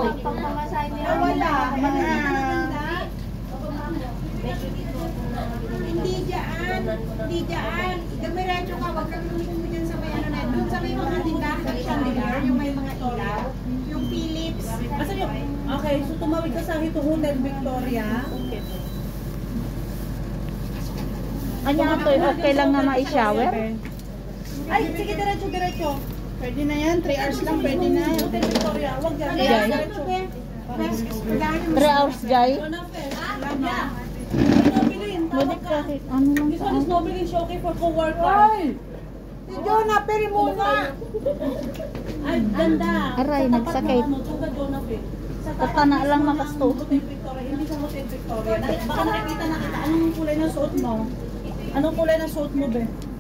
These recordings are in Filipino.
pangmamasahe nila. Wala. Hindi dyan. Hindi dyan. Damiretso ka. Huwag kang lumitin dyan sa may ano na. Doon sa may mga tindahan chandelier, yung may mga ilaw. Yung Philips. Asan yung... Okay, so tumawid ka sa Hotel Victoria. Okay. Kanya to, okay lang nga ma-shower? Ay, sige, diretso. Pwede na yan, 3 hours lang, pwede na. Hotel Victoria, wag dyan. Diretso. 3 hours, Jai? Pwede kahit ano lang This one is Nobelin Showcase for co-worker. Ay! Si Jonah, peri muna! Ay, ganda. Aray, Sa tapat nagsakit. ng ano, Tuga Jonah. Sa Baka na lang makasto. Hotel Victoria, hindi sa Hotel Victoria. Baka nakikita na kita. Anong kulay ng suot mo? Anong kulay ng suot mo, be?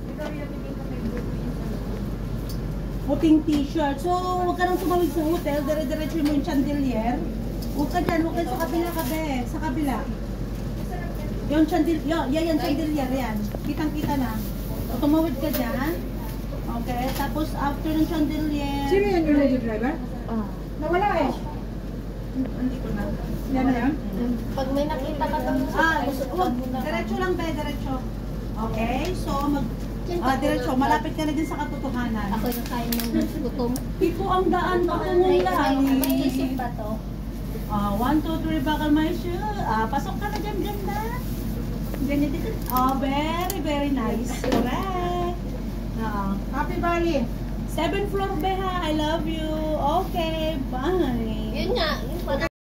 Puting t-shirt. So, huwag ka nang tumawid sa hotel. Dire-diretso mo yung chandelier. Huwag ka dyan. Huwag ka sa kabila ka, be. Sa kabila. Yung chandelier. Yan, chandelier. Yan. Kitang-kita na. O, tumawid ka dyan. Okay. Tapos, after ng chandelier. Sino yan yung lady driver? Ah. Nawala eh. Hindi ko na. Yan na yan? Pag may nakita ka doon Wag. Diretso lang, be. Diretso. Okay. So, diretso. Malapit ka na din sa katotohanan. ako yung kain ng gutom. Pito ang daan patungo lang. May isip ba to? 1, 2, 3, bakal my shoe. Pasok ka na dyan, ganda. Ganyan dito. Very, very nice. Correct. Happy Valley. 7th floor, Beha. I love you. Okay, bye. Yun nga, yung